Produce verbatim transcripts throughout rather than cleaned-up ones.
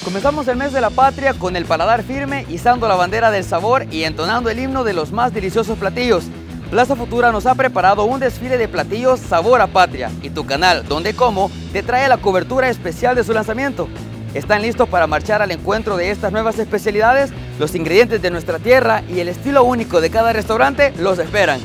Comenzamos el mes de la patria con el paladar firme, izando la bandera del sabor y entonando el himno de los más deliciosos platillos. Plaza Futura nos ha preparado un desfile de platillos sabor a patria y tu canal, Donde Como, te trae la cobertura especial de su lanzamiento. ¿Están listos para marchar al encuentro de estas nuevas especialidades? Los ingredientes de nuestra tierra y el estilo único de cada restaurante los esperan.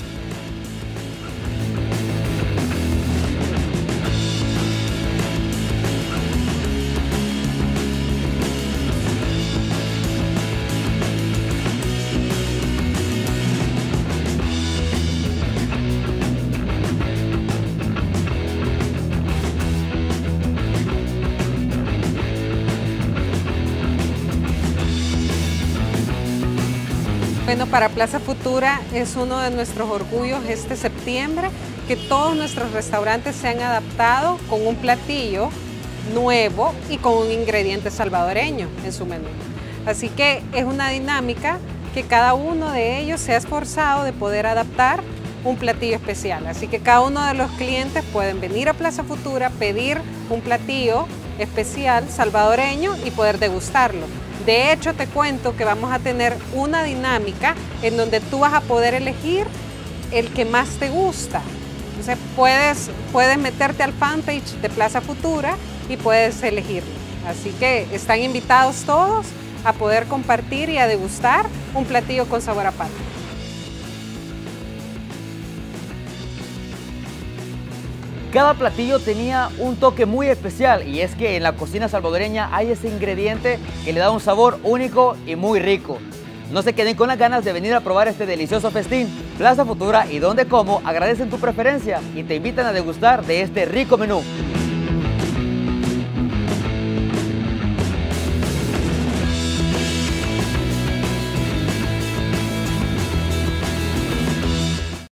Bueno, para Plaza Futura es uno de nuestros orgullos este septiembre que todos nuestros restaurantes se han adaptado con un platillo nuevo y con un ingrediente salvadoreño en su menú. Así que es una dinámica que cada uno de ellos se ha esforzado de poder adaptar un platillo especial. Así que cada uno de los clientes pueden venir a Plaza Futura, pedir un platillo especial salvadoreño y poder degustarlo. De hecho, te cuento que vamos a tener una dinámica en donde tú vas a poder elegir el que más te gusta. Entonces puedes, puedes meterte al fanpage de Plaza Futura y puedes elegirlo. Así que están invitados todos a poder compartir y a degustar un platillo con sabor a patria. Cada platillo tenía un toque muy especial y es que en la cocina salvadoreña hay ese ingrediente que le da un sabor único y muy rico. No se queden con las ganas de venir a probar este delicioso festín. Plaza Futura y Donde Como agradecen tu preferencia y te invitan a degustar de este rico menú.